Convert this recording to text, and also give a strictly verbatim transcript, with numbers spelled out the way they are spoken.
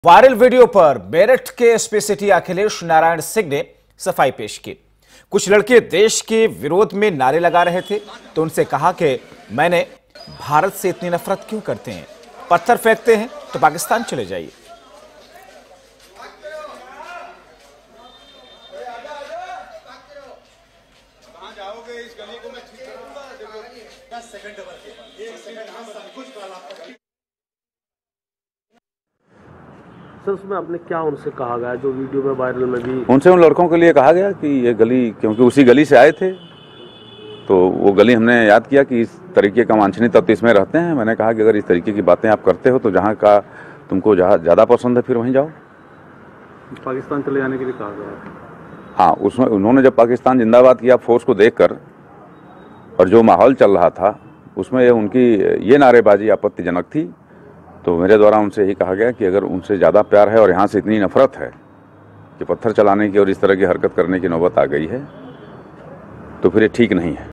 Viral video पर मेरठ के SP city Akhilesh Narayan Singh ने सफाई पेश की। कुछ लड़के देश के विरोध में नारे लगा रहे थे तो उनसे कहा कि मैंने भारत से इतनी नफरत क्यों करते हैं, पत्थर फेंकते हैं तो पाकिस्तान चले जाइए। सर उसमें आपने क्या उनसे कहा गया जो वीडियो में वायरल में भी? उनसे उन लड़कों के लिए कहा गया कि ये गली, क्योंकि उसी गली से आए थे तो वो गली हमने याद किया कि इस तरीके का वांछनीय तत्व इसमें रहते हैं। मैंने कहा कि अगर इस तरीके की बातें आप करते हो तो जहाँ का तुमको जहाँ ज़्यादा पसंद है फिर वहीं जाओ। पाकिस्तान चले जाने के लिए कहा गया? हाँ, उसमें उन्होंने जब पाकिस्तान जिंदाबाद किया फोर्स को देखकर और जो माहौल चल रहा था उसमें उनकी ये नारेबाजी आपत्तिजनक थी, तो मेरे द्वारा उनसे यही कहा गया कि अगर उनसे ज़्यादा प्यार है और यहाँ से इतनी नफरत है कि पत्थर चलाने की और इस तरह की हरकत करने की नौबत आ गई है तो फिर ये ठीक नहीं है।